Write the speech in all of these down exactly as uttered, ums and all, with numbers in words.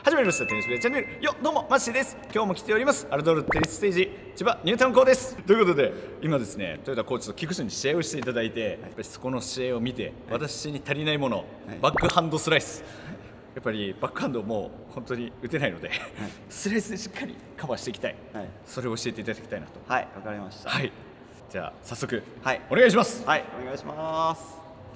始まりましたテニスプレイチャンネル。よどうもマッシーです。今日も来ておりますアルドールテニスステージ千葉ニュータウン校です。ということで今ですね豊田コーチと菊池に試合をしていただいて、やっぱりそこの試合を見て、私に足りないもの、バックハンドスライス、やっぱりバックハンドもう本当に打てないので、はい、スライスでしっかりカバーしていきたい、はい、それを教えていただきたいなと。 はい、わかりました。 はい、じゃあ早速、 はい、 お願いします。 はい、お願いします。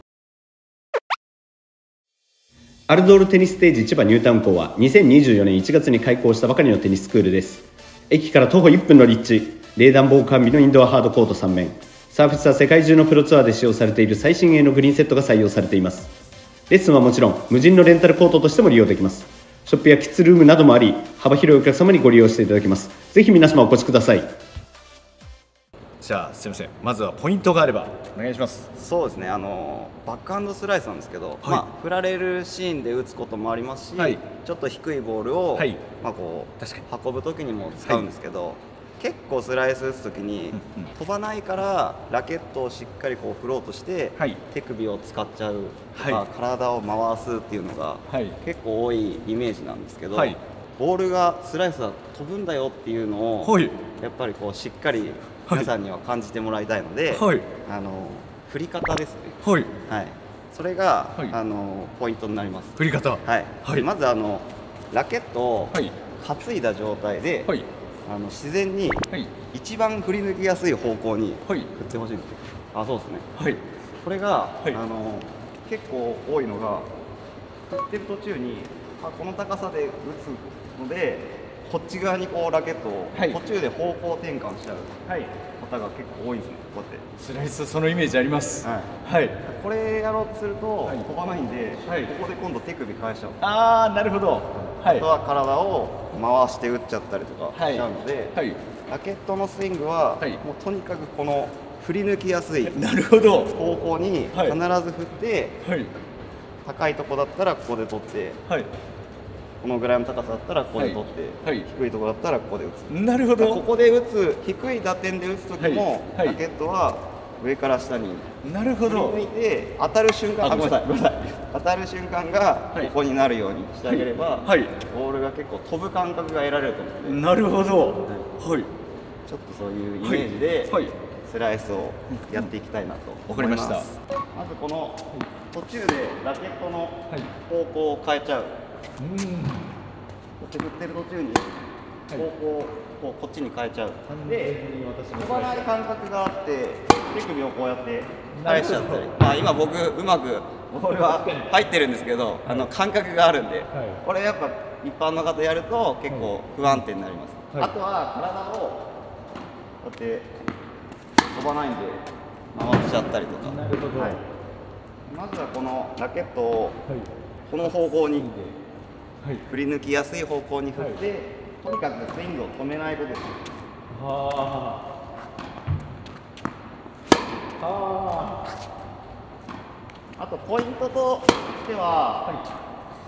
アルドールテニスステージ千葉ニュータウン校はにせんにじゅうよねんいちがつに開校したばかりのテニススクールです。駅から徒歩いっぷんの立地、冷暖房完備のインドアハードコートさんめん、サーフェスは世界中のプロツアーで使用されている最新鋭のグリーンセットが採用されています。レッスンはもちろん無人のレンタルコートとしても利用できます。ショップやキッズルームなどもあり、幅広いお客様にご利用していただけます。ぜひ皆様お越しください。 じゃあすみません、まずはポイントがあればお願いします。 そうですね、あのバックハンドスライスなんですけど、はい、まあ、振られるシーンで打つこともありますし、はい、ちょっと低いボールを、はい、まあ、こう確かに運ぶ時にも使うんですけど、はい、結構スライス打つ時に、うんうん、飛ばないからラケットをしっかりこう振ろうとして、はい、手首を使っちゃうとか、はい、体を回すっていうのが、はい、結構多いイメージなんですけど、はい、ボールがスライスは飛ぶんだよっていうのを、はい、やっぱりこうしっかり皆さんには感じてもらいたいので、はい、あの振り方ですね、はいはい、それが、はい、あのポイントになります。 振り方、はいはい、まずあのラケットを担いだ状態で、はい、あの自然に一番振り抜きやすい方向に振ってほしいんですよ。あ、そうですね、はい、これが、はい、あの結構多いのが振ってる途中にあこの高さで打つのでこっち側にこうラケットを途中で方向転換しちゃう方が結構多いんですね。こうやってスライス、そのイメージあります。はい、はい、 これやろうとすると飛ばないんで、はい、ここで今度手首返しちゃう。 ああ、なるほど。 はい、あとは体を回して打っちゃったりとかしちゃうので、はいはい、ラケットのスイングは、はい、もうとにかくこの振り抜きやすいなるほど方向に必ず振って、はいはい、高いとこだったらここで取って、はい、このぐらいの高さだったらここで取って、はいはい、低いところだったらここで打つ。 なるほど。 ここで打つ低い打点で打つ時も、はいはい、ラケットは上から下になるほど振り抜いて当たる瞬間、あ、ごめんなさいごめんなさい当たる瞬間がここになるようにしてあげれば、はいはい、ボールが結構飛ぶ感覚が得られると思うので。 なるほど、はい、 ちょっとそういうイメージで、はいはい、スライスをやっていきたいなと思います。わかりました。まずこの途中でラケットの方向を変えちゃう。うん、こう振ってる途中に方向をこうこっちに変えちゃう。で、飛ばない感覚があって手首をこうやって返しちゃったり、まあ、今僕うまくボールは入ってるんですけど、あの感覚があるんで、これやっぱ一般の方やると結構不安定になります。あとは体をこうやって飛ばないんで回しちゃったりとか。なるほど、はい、まずはこのラケットをこの方向に振り抜きやすい方向に振って、はい、とにかくスイングを止めないことです。はあ、はあ、あとポイントとしては、はい、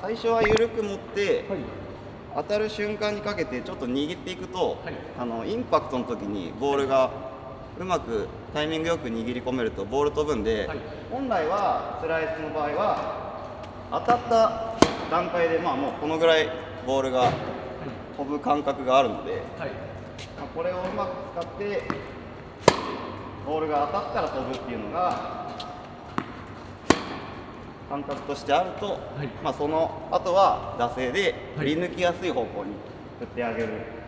最初は緩く持って、はい、当たる瞬間にかけてちょっと握っていくと、はい、あのインパクトの時にボールがうまくタイミングよく握り込めるとボール飛ぶんで、はい、本来はスライスの場合は当たった段階で、まあ、もうこのぐらいボールが飛ぶ感覚があるので、はい、まあ、これをうまく使ってボールが当たったら飛ぶっていうのが感覚としてあると、はい、まあ、その後は惰性で振り抜きやすい方向に振ってあげる。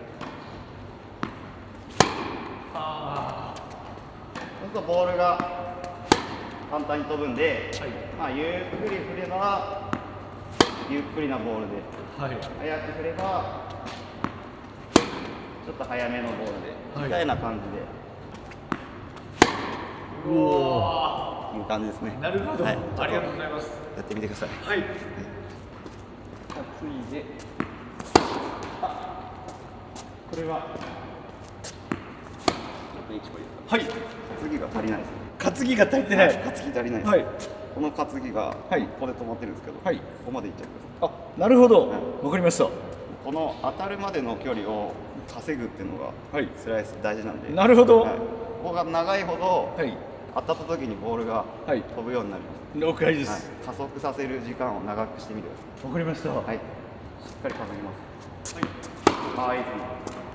はい、そうするとボールが簡単に飛ぶんで、はい、まあ、ゆっくり振ればゆっくりなボールで、はい、早く振ればちょっと早めのボールで、はい、みたいな感じで、うおーいう感じですね。 なるほど、はい、ありがとうございます。 やってみてください。 はい、はい、 担いで、あ、これははい、 担ぎが足りないですね。 担ぎが足りてない。 担ぎ足りないです。はい、この担ぎがここで止まってるんですけど、はい、ここまでいっちゃってください。 あ、なるほど、わ、はい、かりました。 この当たるまでの距離を稼ぐっていうのがスライス大事なんで、 なるほど、はい、 ここが長いほど、はい、当たった時にボールが飛ぶようになります。 了解です、はい、 加速させる時間を長くしてみてください。 わかりました。はい、 しっかりかぶります。はい。ああ、いいですね。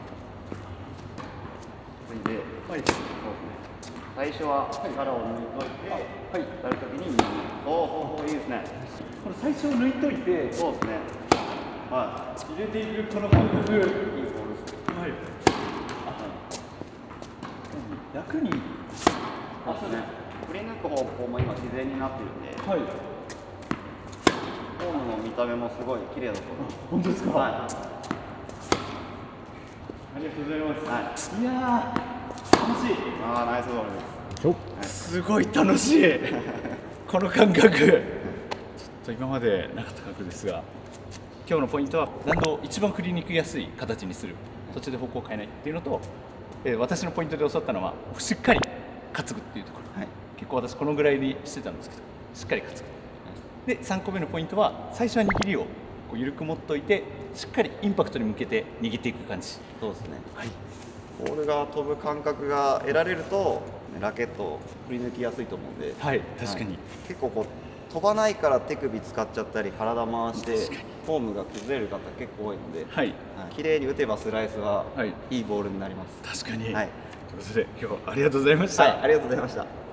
それで、はい、そうですね。最初は力を抜いといて、はい、やるときに右。そうそうそう、いいですね。 これ最初抜いといて、 そうですね。はい。 入れていくこの感覚、いいボールです。はい。楽に。 そうですね。振り抜く方向も今自然になってるんで。はい。フォームの見た目もすごい綺麗だと思います。 本当ですか。はい。ありがとうございます。はい。いやー、楽しい。 ああ、ナイスボールです。 すごい楽しい。この感覚。ちょっと今までなかった感覚ですが、今日のポイントはランドを一番振りにくやすい形にする。途中で方向を変えないっていうのと、えー、私のポイントで教わったのはしっかり担ぐっていうところ。はい、結構私このぐらいにしてたんですけど、しっかり担ぐ。でさんこめのポイントは最初は握りをこう緩く持っといて、しっかりインパクトに向けて握っていく感じ。 そうですね。 はい。 ボールが飛ぶ感覚が得られるとラケットを振り抜きやすいと思うんで。 はい、確かに。はい、結構こう飛ばないから手首使っちゃったり体回してフォームが崩れる方結構多いので、はい、綺麗に打てばスライスはいいボールになります。 確かに。 はい。 ということで今日はありがとうございました。 はい、ありがとうございました。